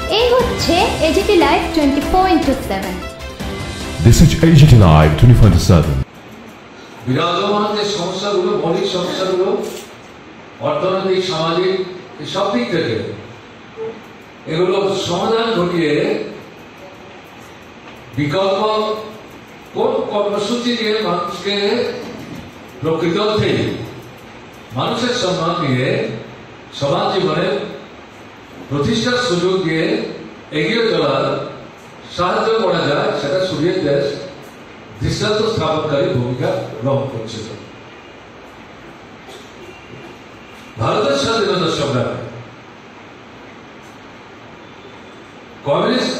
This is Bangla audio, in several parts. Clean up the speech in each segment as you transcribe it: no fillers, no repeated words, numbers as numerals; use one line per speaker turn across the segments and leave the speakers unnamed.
এই হচ্ছে AGT live 24/7।
This is AGT Live 24/7.
বিরাজমান যে সমস্যাগুলো, মৌলিক সমস্যাগুলো, অর্থনৈতিক, সামাজিক, সব দিক থেকে এগুলো সমাধান ঘটিয়ে বিকল্প কোন কর্মসূচি দিয়ে মানুষকে প্রকৃত অর্থে মানুষের সম্মান দিয়ে সমাজ জীবনে প্রতিষ্ঠার সুযোগ দিয়ে এগিয়ে চলার সাহায্য করা যায়, সেটা সোভিয়েত দেশ দৃষ্টান্ত স্থাপনকারী ভূমিকা গ্রহণ করছিল। ভারতের স্বাধীনতা সংগ্রামে কমিউনিস্ট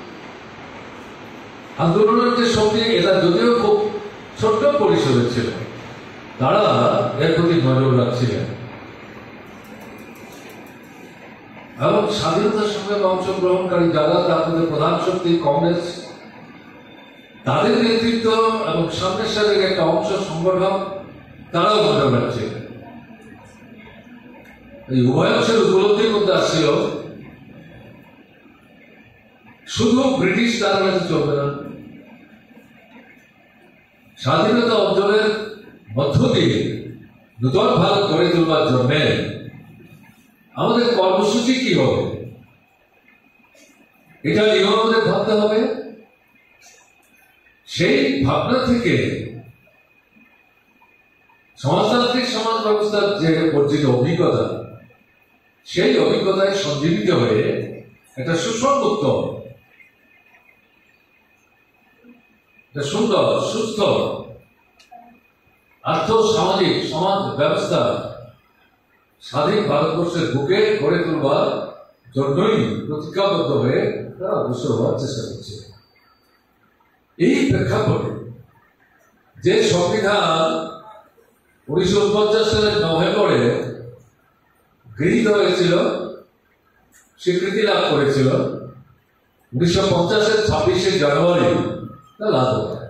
আন্দোলনের যে শক্তি, এটা যদিও খুব ছোট্ট পরিসরে ছিল, তারা এর প্রতি নজর রাখছিলেন এবং স্বাধীনতার সঙ্গে অংশগ্রহণকারী যারা, তাদের প্রধান শক্তি কংগ্রেস, তাদের নেতৃত্ব এবং সামনের সাথে একটা অংশ সংগঠন, তারাও নজর রাখছিলেন। এই উভয় অংশের উপলব্ধি করতে আসছিল শুধু ব্রিটিশ তার কাছে চলবে না, স্বাধীনতা অঞ্চলের মধ্য দিয়ে নূতন ভারত গড়ে তোলবার জন্য আমাদের কর্মসূচি কি হবে, এটা নিয়েও আমাদের ভাবতে হবে। সেই ভাবনা থেকে সমাজতান্ত্রিক সমাজ ব্যবস্থার যে অর্জিত অভিজ্ঞতা, সেই অভিজ্ঞতায় সঞ্জীবিত হয়ে একটা সুসংগত, সুন্দর, সুস্থ আর্থ সামাজিক সমাজ ব্যবস্থা স্বাধীন ভারতবর্ষের বুকে গড়ে তোলবার জন্যই প্রতিজ্ঞাবদ্ধ হয়ে তারা অগ্রসর হওয়ার চেষ্টা করছে। এই প্রেক্ষাপটে যে সংবিধান 1949 সালের নভেম্বরে গৃহীত হয়েছিল, স্বীকৃতি লাভ করেছিল, 1950-এর 26শে জানুয়ারি তা লাগু হয়।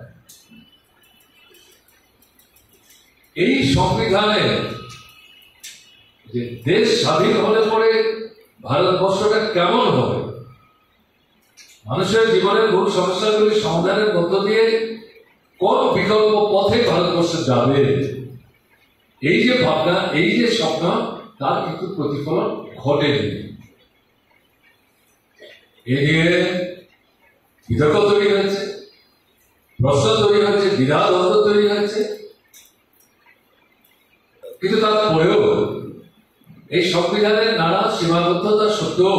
এই সংবিধানে যে দেশ স্বাধীন হলে পরে ভারতবর্ষটা কেমন হবে, মানুষের জীবনের মূল সমস্যাগুলি সমাধানের মধ্য দিয়ে কোন বিকল্প পথে ভারতবর্ষ যাবে, এই যে ভাবনা, এই যে স্বপ্ন, তার কিন্তু প্রতিফলন ঘটেনি। এ নিয়ে বিতর্ক তৈরি হয়েছে, প্রশ্ন তৈরি হয়েছে, দ্বিধাদ্বন্দ্ব তৈরি হয়েছে, কিন্তু তারপরেও এই সংবিধানের নানা সীমাবদ্ধতা সত্ত্বেও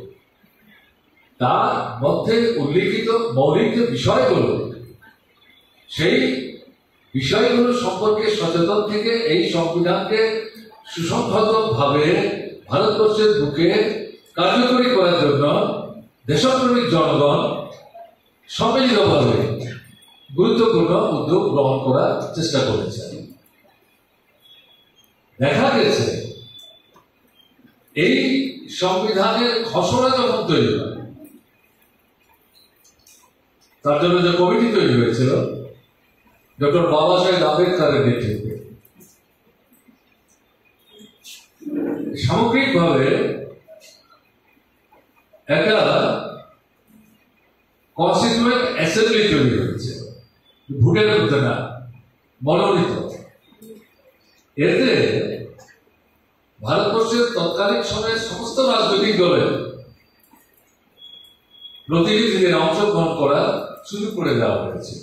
তার মধ্যে উল্লিখিত মৌলিক যে বিষয়গুলো, সেই বিষয়গুলো সম্পর্কে সচেতন থেকে এই সংবিধানকে সুসংহতভাবে ভারতবর্ষের বুকে কার্যকরী করার জন্য দেশপ্রেমিক জনগণ সম্মিলিতভাবে গুরুত্বপূর্ণ উদ্যোগ গ্রহণ করার চেষ্টা করেছে। দেখা গেছে এই সংবিধানের খসড়া যখন তৈরি হয়, তার জন্য যে কমিটি তৈরি হয়েছিল ডক্টর বাবা সাহেব আম্বেদকরের নেতৃত্বে, সামগ্রিকভাবে একটা কনস্টিটিউয়েন্ট অ্যাসেম্বলি তৈরি হয়েছে, ভোটের মধ্যে না, মনোনীত। এতে ভারতবর্ষের তৎকালীন সময়ের সমস্ত রাজনৈতিক দলের প্রতিনিধিদের অংশগ্রহণ করা শুরু করে দেওয়া হয়েছে।